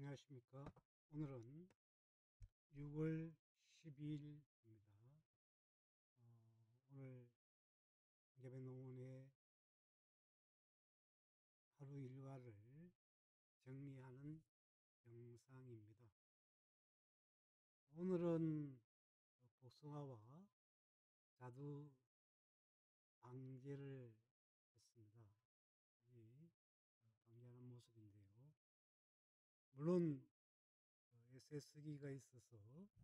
안녕하십니까. 오늘은 6월 12일입니다. 오늘 개배농원의 하루 일과를 정리하는 영상입니다. 오늘은 복숭아와 자두 방제를 했습니다. 방제하는 모습인데요. 물론 SS기가 있어서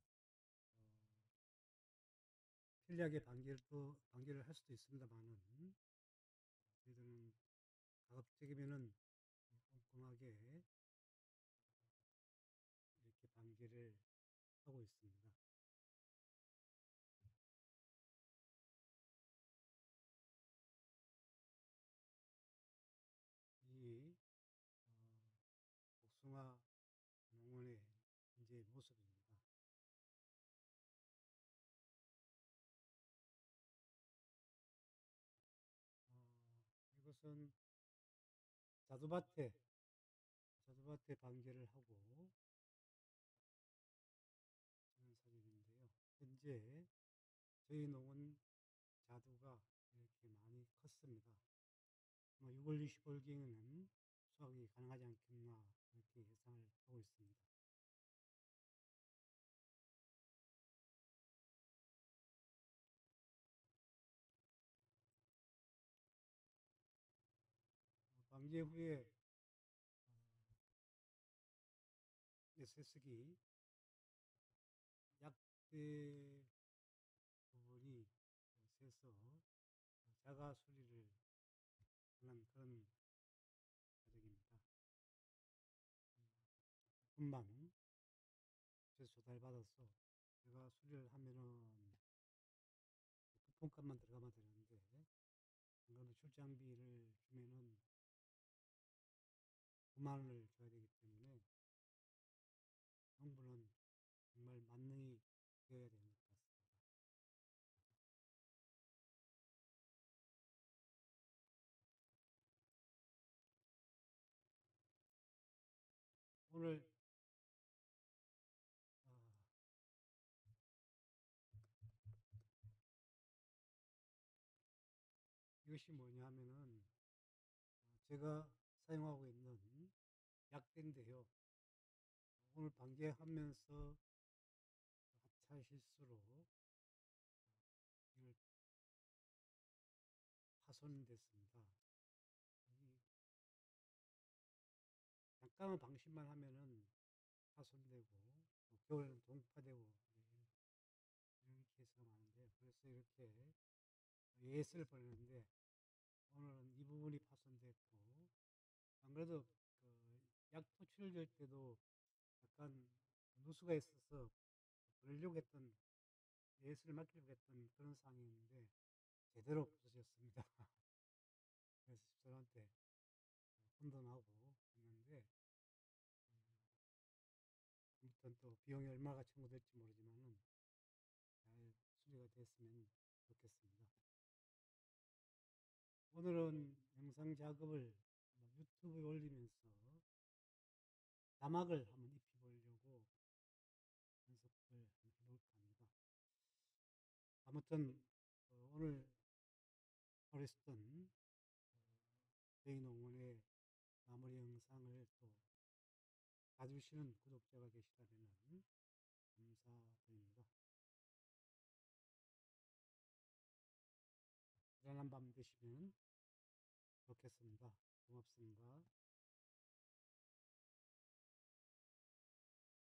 편리하게 방제를 할 수도 있습니다만은, 저희들은 가급적이면은 꼼꼼하게 이렇게 방제를 하고 있습니다. 이 복숭아 농원의 현재 모습입니다. 이것은 자두밭에 방제를 하고 찍은 사진인데요. 현재 저희 농원 자두가 이렇게 많이 컸습니다. 6월 25일경에는 수확이 가능하지 않겠나 이렇게 예상을 하고 있습니다. 방제 후에 SS기 약대 부분이 세서 자가 수리를 하는 그런 과정입니다. 금방 그래서 조달받아서 제가 수리를 하면은 부품값만 들어가면 되는데, 안 그러면 출장비를 주면은 9만 원을 줘야 되기 때문에 정부는 정말 만능이 되어야 되는 것 같습니다. 오늘 이것이 뭐냐 하면은 제가 사용하고 있는 약대인데요. 오늘 방제하면서 하차 실수로 이걸 파손됐습니다. 잠깐만 방심만 하면은 파손되고, 겨울에는 동파되고 이런 케이스가 많은데, 그래서 이렇게 예스를 보내는데 오늘은 이 부분이 파손됐고, 안 그래도 약 포출될 때도 약간 누수가 있어서 보내려고 했던, 예스를 맡기려고 했던 그런 상황이었는데 제대로 부서졌습니다. 그래서 저한테 혼돈하고 했는데, 아무튼 또 비용이 얼마가 청구될지 모르지만은 잘 수리가 됐으면 좋겠습니다. 오늘은 영상 작업을 유튜브에 올리면서 자막을 한번 입혀보려고 연습을 해볼까 합니다. 아무튼 오늘 하루 있었던 저희 농원의 마무리 영상을 또 봐주시는 구독자가 계시다면 감사드립니다. 편안한 밤 되시면 좋겠습니다. 고맙습니다.